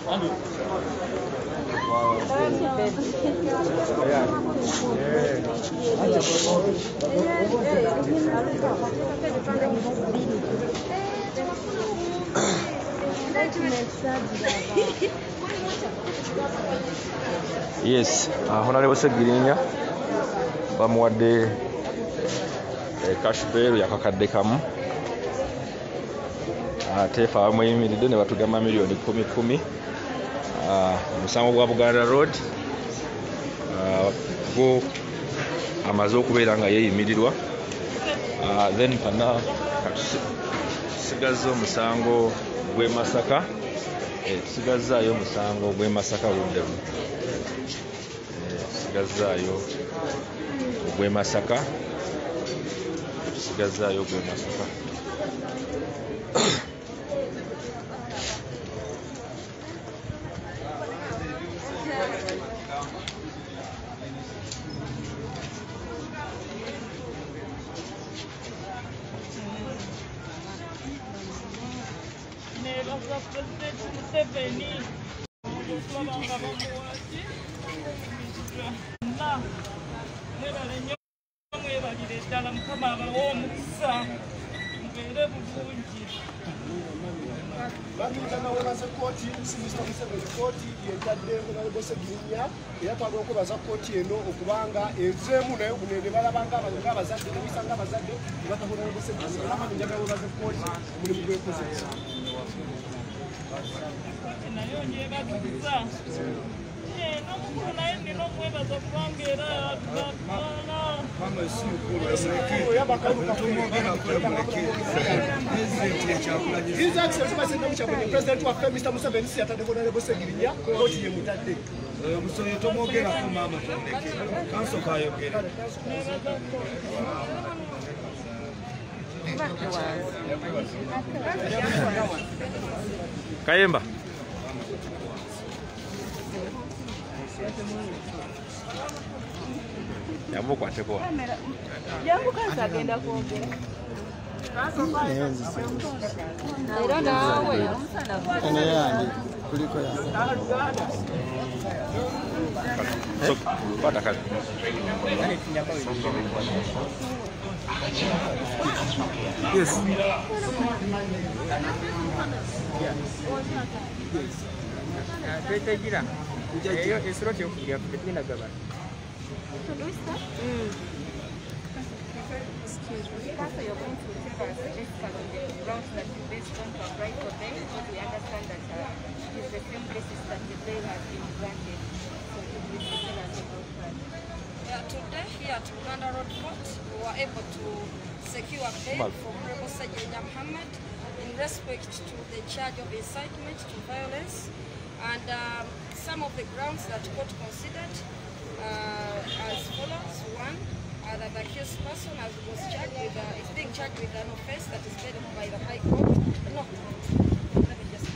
Yes, Honorable Segirinya bamuwadde cash bail yakakadde kamu ate fe abamuyimiridde ne batugamba miliyoni 10 omusango gwa Buganda Road go amaze okubeera nga yeeyimirirwa then pana tusigazza omusango gw'e Masaka tusigazzaayo omusango gw'e Masaka luddemu tusigazzaayo ogw'e Masaka tusigazzaayo ogw'e Masaka President wa Mr. Museveni yatadde Honorable Segirinya koti ye mutadde musoyo tomogera ku mama tondeke kanso kayogera Kayemba yamukwateko yamukazi agenda kwogera era naawe eneyandi kuliko ya pata kale yes Tegira. Eyo esiro kyokugira kugenda gabana. So do we start? Excuse me. Pastor, you're going to give us a discount on the grounds that you based on to apply for bail, because we understand that it is the same basis that the bail has been granted. So could you please tell us about that? Yeah, today here at Buganda Road Court, we were able to secure bail for Honorable Segirinya Mohammed in respect to the charge of incitement to violence, and some of the grounds that court considered as follows. One, that the accused person was charged with, is being charged with an offense that is paid by the High Court. No, let me just.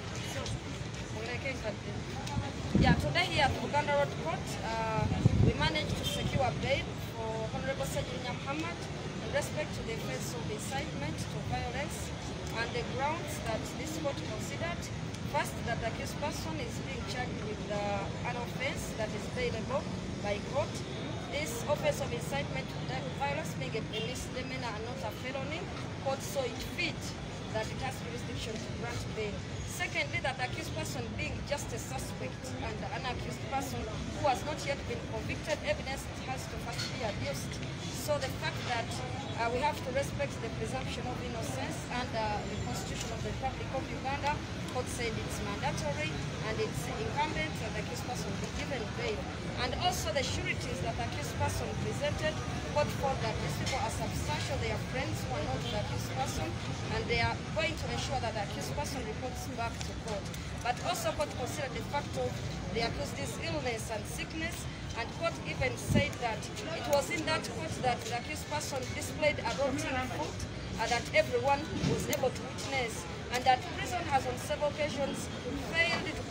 Yeah, today here at Buganda Road Court, we managed to secure bail for Honorable Segirinya Mohammed in respect to the offense of incitement to violence, and the grounds that this court considered. First, that the accused person is being charged with an offense that is bailable by court. This offense of incitement to violence being a misdemeanor and not a felony, court saw it fit that it has jurisdiction to grant bail. Secondly, that the accused person being just a suspect and an accused person who has not yet been convicted, evidence has to first be adduced. So the fact that we have to respect the presumption of innocence and the Constitution of the Republic of Uganda, court said it's mandatory and it's incumbent that the accused person be given bail. And also the sureties that the accused person presented, court felt that these people are substantial, they are friends who are not the accused person, and they are going to ensure that the accused person reports back to court. But also court considered the fact of the accused's illness and sickness, and court even said that it was in that court that the accused person displayed a routine foot that everyone was able to witness, and that prison has on several occasions failed to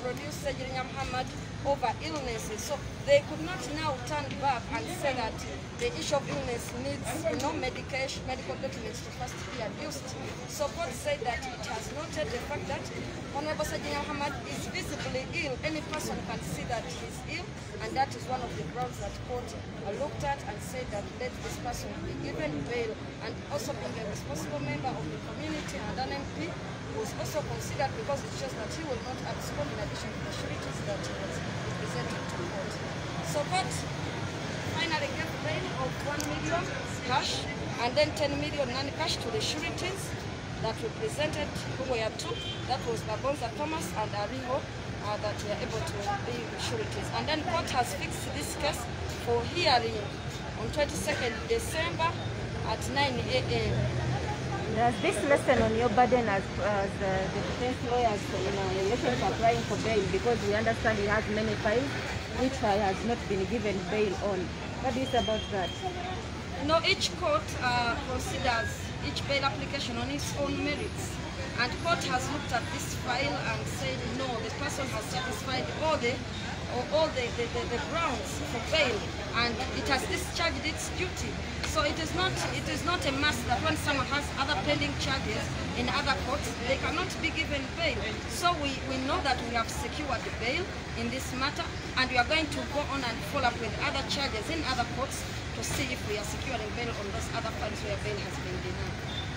produce Sajirinya Muhammad over illnesses. So they could not now turn back and say that the issue of illness needs, medical documents to first be adduced. So court said that it has noted the fact that Honorable Sajirinya Muhammad is visibly ill. Any person can see that he's ill, and that is one of the grounds that court looked at and said that let this person be given bail. And also being a responsible member of the community and an MP was also considered because it shows that he will not abscond in addition to the sureties that he was presented to court. So court finally gave bail of 1 million cash and then 10 million non-cash to the sureties that we presented, who were two. That was Babonza Thomas and Ariho that were able to be sureties. And then court has fixed this case for hearing on 22nd December at 9 a.m. Does this lesson on your burden as the defense lawyers in relation to applying for bail? Because we understand he has many files which has not been given bail on. What do you say about that? No, each court considers each bail application on its own merits. And court has looked at this file and said, no, the person has satisfied all the grounds for bail, and it has discharged its duty. So it is not a must that when someone has other pending charges in other courts, they cannot be given bail. So we know that we have secured the bail in this matter, and we are going to go on and follow up with other charges in other courts to see if we are securing bail on those other files where bail has been denied.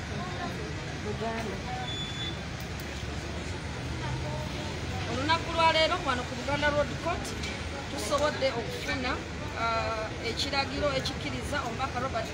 Olunaku lwa leero wano ku Buganda Road Court tusobodde okufuna ekiragiro ekikkiriza omubaka Robert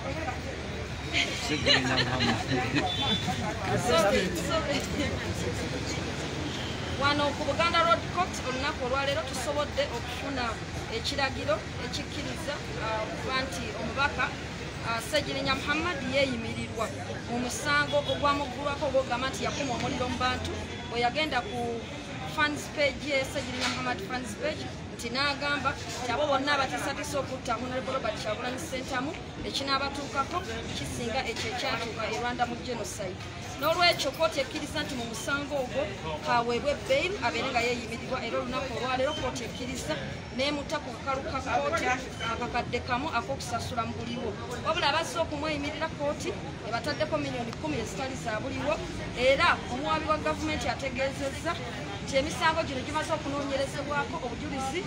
wano ku Buganda Road Court olunaku olwaleero tusobodde okufuna ekiragiro ekikkiriza okuba nti omubaka Sajirinya Muhammad yeeyimirirwa mu musango ogwamuggulwako ogwogamba nti yakuma omuliro mu bantu bwe yagenda ku fans page ye Sajirinya Muhammad fans page nti n'agamba nti abo bonna abatiisatiisa okutta Honorable Robert Kyagulanyi Ssentamu ekinaabatuukako kisinga ekyo ekyatuuka e Rwanda mu genocide. N'olwekyo kooti ekkiriza nti mu musango ogwo kaweebwe bail abeere nga yeeyimirirwa, era olunaku olwaleero kooti ekkiriza n'emutta ku kakalu ka kooti akakadde kamu ak'okusasula mu buliwo. Wabula abazze okumweyimirira kooti ebataddeko miliyoni 10 ezitali za buliwo, era omuwabi wa gavumenti ategeezezza nti emisango gino gimaze okunoonyerezebwako obujulizi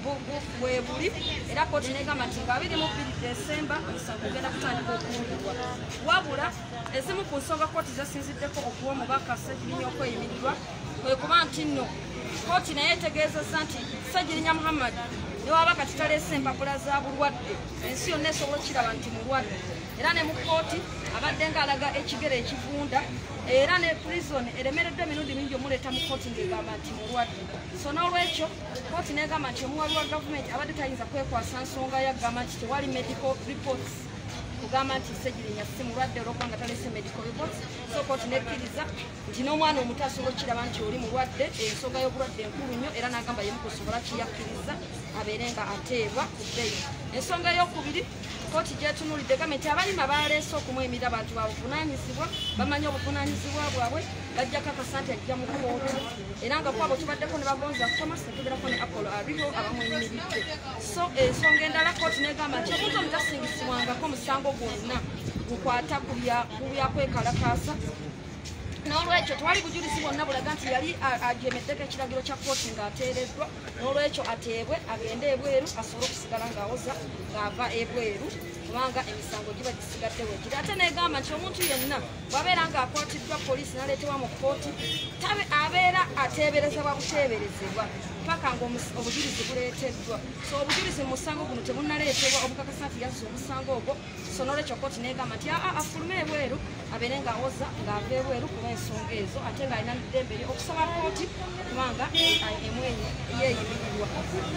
bwe buli, era kooti n'egamba nti nga 22 Desemba omusango ogenda kutandika okuwulirwa. Wabula ezimu ku nsonga kooti zasinziddeko okuwa omubaka Sajirinya okweyimirirwa kwe kuba nti nno kooti naye etegeezezza nti Sajirinya Muhammad ne waba kati taleese empapula za bulwadde, ensi yonna esobola okiraba nti mulwadde, era ne mu kooti abadde ng'alaga ekigere ekivunda, era ne prison eremeredde emirundi mingi omuleeta mu kooti ng'egamba nti mulwadde. So n'olwekyo kooti n'egamba nti omuwabi wa gavumenti abadde tayinza kwekwasa nsonga yagamba nti tewali medical reports kugamba nti Sajirinya si mulwadde olwokubanga taleese medical reports. So kooti nekkiriza nti n'omwana omuto asobola okiraba nti oli mulwadde, ensonga y'obulwadde enkulu nnyo, era n'agamba yemu kusobola kiyakkiriza abeere nga ateebwa ku bbeeyi. Ensonga ey'okubiri kooti gyetunuulidde egamba nti abalimi abaleese okumweyimirira bantu babuvunaanyizibwa, bamanyi obuvunaanyizibwa bwabwe, bajja kakasa nti ajja mu kooti, era nga kwabo tubaddeko ne Bagonza Thomas ne tubeerako ne Apollo Ariho abamweyimiridde. So ensonga endala kooti n'egamba nti omuntu omutasingisibwangako musango gwonna gukwata ku byakwekalakaasa. N'olwekyo tewali bujulizi bwonna bulaga nti yali ajemeddeko ekiragiro kya kooti ng'ateereddwa, n'olwekyo ateebwe agende ebweru asobole okusigala ng'awoza ng'ava ebweru kubanga emisango giba gisigadde weegiri. Ate n'egamba nti omuntu yenna bw'abeera ng'akwatiddwa poliisi n'aleetebwa mu kooti abeera ateeberezebwa buteeberezebwa paka ng'obujulizi buleeteddwa. So obujulizi mu musango guno tebunnaleetebwa obukakasa nti yazza omusango ogwo. So n'olwekyo kooti n'egamba nti afulume ebweru abeere ng'awoza ng'ava ebweru kuba ensonga ezo, ate ng'alina eddembe okusaba kooti kubanga emwenyi yeeyimirirwa.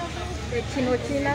Kino kina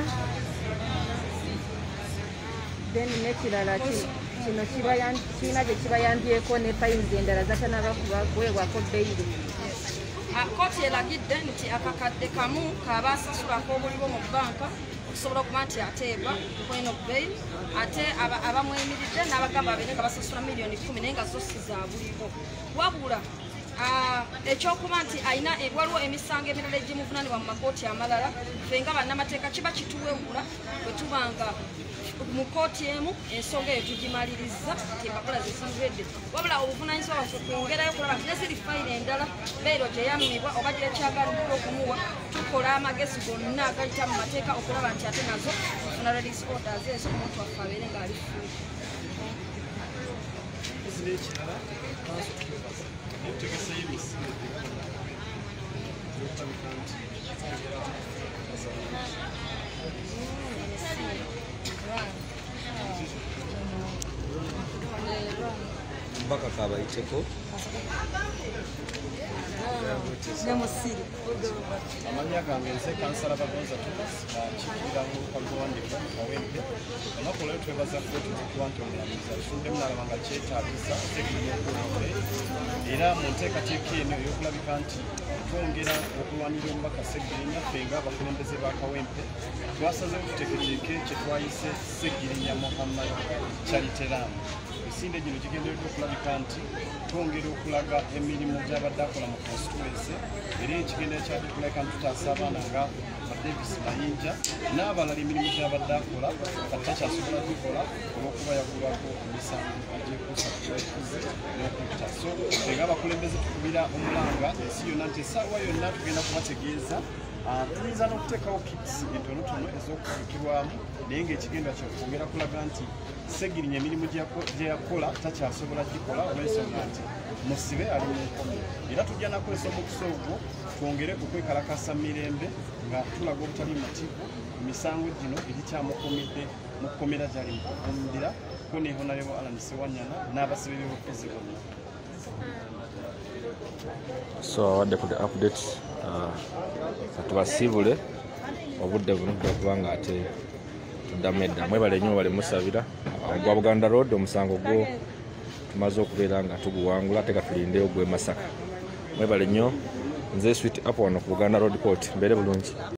then n'ekirala kino kiina gye kibayambyeko ne fayinizi endala zatanaba kuweebwako beyiri. Kooti eragidde nti akakadde kamu kaba asasulako obuliwo mu bbanka okusobola okuba nti ateebwa point of bail, ate abamweyimiridde n'abagamba abeere nga basasula miliyoni 10 naye nga zo si za buliwo. Wabula ekyokuba nti alina waliwo emisango emirala egimuvunaanibwa mu makooti amalala ffe nga bannamateeka kiba kituwewula bwe tubanga mu kooti emu ensonga eyo tugimaliriza tempapula zesimuvedde wabula obuvunaanyizibwa waffe kwongerayo kulaba nti neziri fayiro endala beero gye yamibwa oba gyekyagaliddwa okumuwa tukola amagezi gonna agayita mu mateeka okulaba nti ate nazo funa release orders ezo omuntu waffe abeere ng'ali free. Mpaka kabayiteko amanya gange nze kansala bagonza kikira mu kaguwandiko kawempe olunaku olwo twebaza kooti okuba nti omulamuzi alifudde munalaba nga kyetaagisa tekinyekule era mu nteekateeka eno ey'okulabika nti twongera okulwanira omubaka Sseggirinya ffe nga abakulembeze ba Kawempe twasazeewo tuteeketeeke kye twayise Sseggirinya Muhammad Charity Run. Emisinde gino gigendereddwa okulabika nti twongera okulaga emirimu gy'abadde akola mu constituency era ekigendera kyabadde kulabika nti tutaasa abaana nga Davis Mayinja n'abalala emirimu gy'abadde akola kati takyasobola gikola olw'okuba yagulwako emisango egyekuusa kubaikuze n'okutta. So nga abakulembeze tukubira omulanga ensi yonna nti essaawa yonna tugenda kubategeeza tuyinza n'okuteekawo kits entonotono ez'okufukirwamu naye ng'ekigenda kyokwongera kulaga nti Sseggirinya emirimu gye yakola takyasobola gikola olw'ensonga nti musibe ali mu nkomyo era tujja nakozesa omukisa ogwo twongere okwekalakasa mirembe nga tulaga obutali mativu emisango gino egikyamukumidde mu kkomera gyali mukuvumbira ko ne Honorable Alan Ssewanyana n'abasibe b'obufuzi bonna. So awadde ku the update katubasiibule obudde buno kubanga ate tuddamu edda mwebale nnyo bale musabira gwa Buganda Road omusango gwo tumaze okubeera nga tuguwangula ate katulindeyo gwe Masaka mwebale nnyo nze Sweet Apple wano ku Buganda Road Court mbeere bulungi.